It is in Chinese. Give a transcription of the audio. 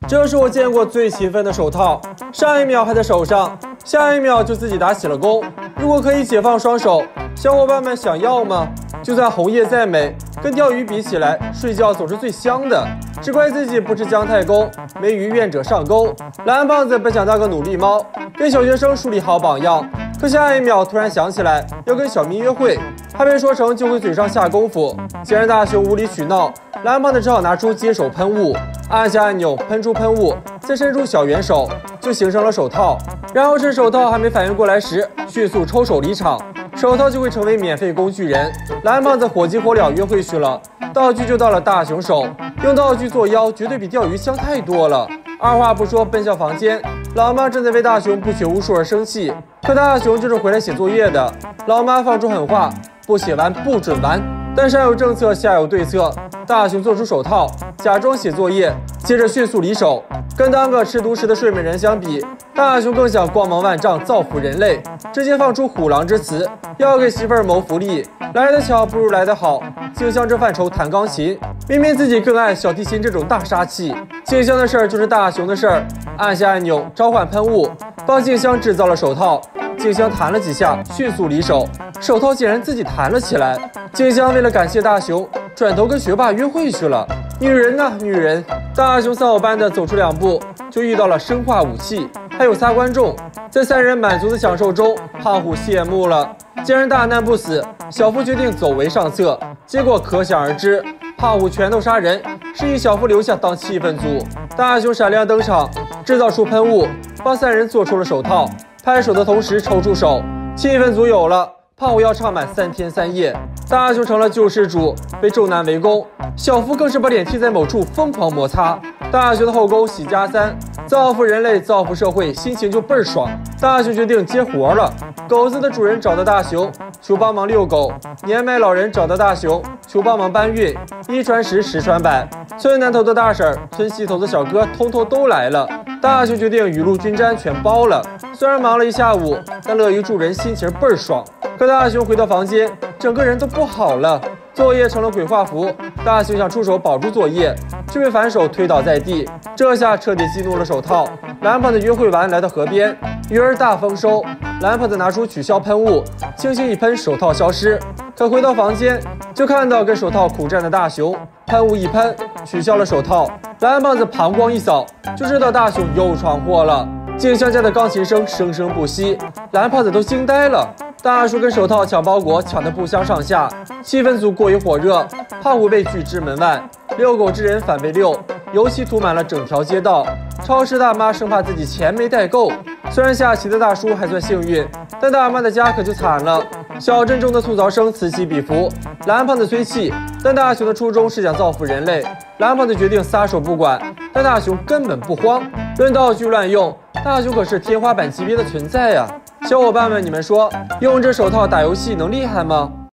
这是我见过最勤奋的手套，上一秒还在手上，下一秒就自己打起了弓。如果可以解放双手，小伙伴们想要吗？就算红叶再美，跟钓鱼比起来，睡觉总是最香的。只怪自己不吃姜太公，没鱼愿者上钩。蓝胖子本想当个努力猫，给小学生树立好榜样，可下一秒突然想起来要跟小咪约会，还没说成就会嘴上下功夫。既然大熊无理取闹，蓝胖子只好拿出接手喷雾，按下按钮喷出喷雾，再伸出小圆手，就形成了手套。然后趁手套还没反应过来时，迅速抽手离场，手套就会成为免费工具人。蓝胖子火急火燎约会去了，道具就到了大熊手，用道具做妖绝对比钓鱼香太多了。二话不说奔向房间，老妈正在为大熊不学无术而生气，可大熊就是回来写作业的。老妈放出狠话，不写完不准玩。但上有政策下有对策，大熊做出手套，假装写作业，接着迅速离手。跟当个吃独食的睡美人相比，大熊更想光芒万丈造福人类，直接放出虎狼之词，要给媳妇儿谋福利。来得巧不如来得好，静香这范畴弹钢琴，明明自己更爱小提琴这种大杀器。静香的事儿就是大熊的事儿，按下按钮召唤喷雾，帮静香制造了手套。静香弹了几下，迅速离手，手套竟然自己弹了起来。静香为了感谢大熊，转头跟学霸约会去了。女人呐，女人！大熊丧偶般的走出2步，就遇到了生化武器，还有仨观众。在3人满足的享受中，胖虎谢幕了。既然大难不死，小夫决定走为上策。结果可想而知，胖虎拳头杀人，示意小夫留下当气氛组。大熊闪亮登场，制造出喷雾，帮3人做出了手套。拍手的同时抽出手，气氛组有了。胖虎要唱满3天3夜，大熊成了救世主，被众男围攻。小夫更是把脸贴在某处疯狂摩擦。大熊的后宫喜加3，造福人类，造福社会，心情就倍儿爽。大熊决定接活了。狗子的主人找到大熊，求帮忙遛狗；年迈老人找到大熊，求帮忙搬运。1传10，10传百，村南头的大婶，村西头的小哥，通通都来了。大熊决定雨露均沾，全包了。虽然忙了一下午，但乐于助人，心情倍儿爽。可大熊回到房间，整个人都不好了。作业成了鬼画符，大熊想出手保住作业，却被反手推倒在地。这下彻底激怒了手套。蓝胖子约会完来到河边，鱼儿大丰收。蓝胖子拿出取消喷雾，轻轻一喷，手套消失。可回到房间，就看到跟手套苦战的大熊，喷雾一喷，取消了手套。蓝胖子膀胱一扫，就知道大熊又闯祸了。静香家的钢琴声生生不息，蓝胖子都惊呆了。大叔跟手套抢包裹，抢得不相上下，气氛组过于火热，胖虎被拒之门外。遛狗之人反被遛，油漆涂满了整条街道。超市大妈生怕自己钱没带够，虽然下棋的大叔还算幸运，但大妈的家可就惨了。小镇中的吐槽声此起彼伏，蓝胖子虽气，但大熊的初衷是想造福人类。蓝胖子决定撒手不管，但大熊根本不慌，论道具乱用，大熊可是天花板级别的存在啊！小伙伴们，你们说用这手套打游戏能厉害吗？